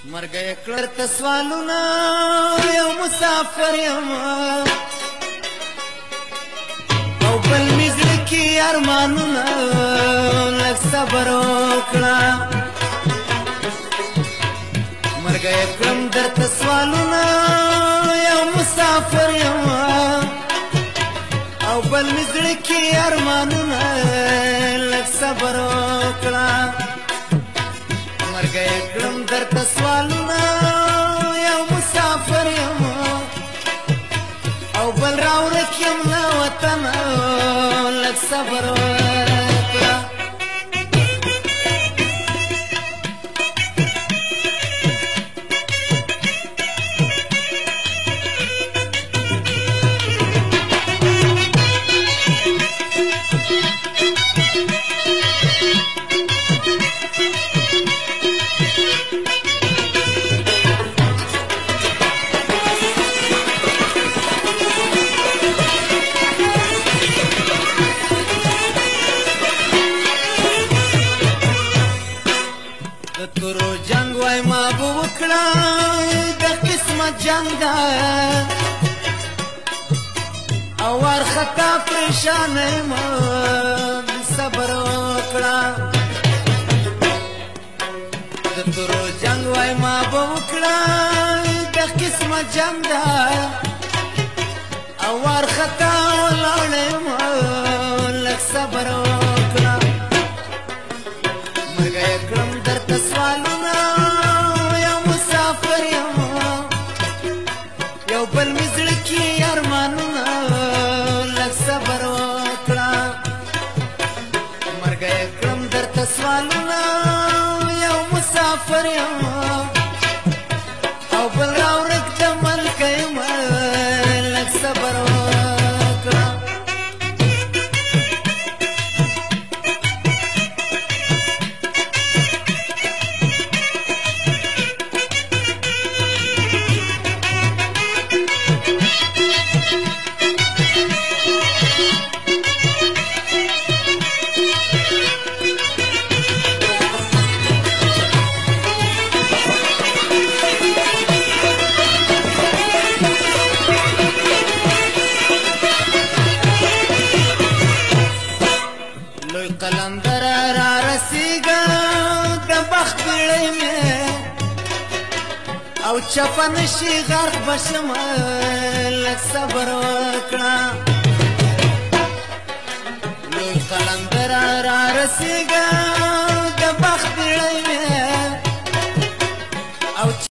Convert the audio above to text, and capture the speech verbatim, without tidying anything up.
مرګ یې کړر ته سوالونه یو مسافر یم او بل مې زړه کې ارمانونه لږ صبر وکړه مرګ یې کړم درته سوالونه یو مسافر یم او بل مې زړه کې ارمانونه لږ صبر وکړه مرګ یې کړم درته سوالونه یو مسافر یم او بل راورک یم له وطنه لږ صبر وکړه تورو جنگ وای ما به وکړه د قسمت جنگ ده او وارخطا پریشانه یم صبر وکړه د تورو جنگ وای ما به وکړه د قسمت جنگ ده او وارخطا ولاړه یم لږ صبر وکړه مرګ یې کړم درته سوالونه یو مسافر یم یو بل مې زړه کې ارمانونه لږ صبر وکړه مرګ یې کړم درته سوالونه یو مسافر یم او بل راورک د ملک یم لږ صبر وکړه قلندر را رسیگا د بخت بیړۍ مې او چپه نشي غرق بشم لږ صبر وکړه لوی قلندر را رسیگا